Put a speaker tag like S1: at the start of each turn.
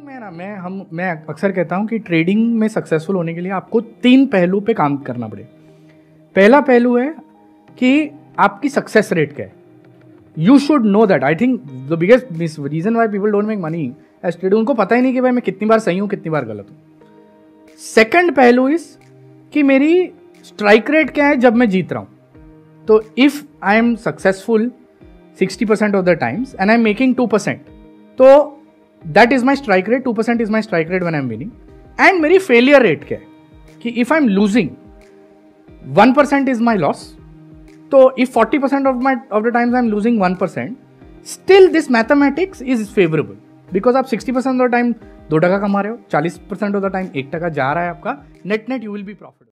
S1: मैं अक्सर कहता हूँ कि ट्रेडिंग में सक्सेसफुल होने के लिए आपको 3 पहलू पे काम करना पड़े। पहला पहलू है कि आपकी सक्सेस रेट क्या है। You should know that. I think the biggest reason why people don't make money as trader, उनको पता ही नहीं कि भाई मैं कितनी बार सही हूँ कितनी बार गलत हूँ। सेकंड पहलू इस कि मेरी स्ट्राइक रेट क्या है जब मैं जीत रहा हूँ। तो if I am successful 60% of the times and I am making 2%, तो that is my strike rate. 2% is my strike rate when I am winning. And मेरी फेलियर रेट क्या है कि if I am losing 1% is my loss. तो if 40% of the times I am losing 1%, still this mathematics is favorable because आप 60% of the time 2 टका कमा रहे हो, 40% of the time 1 टका जा रहा है आपका, net you will be profitable.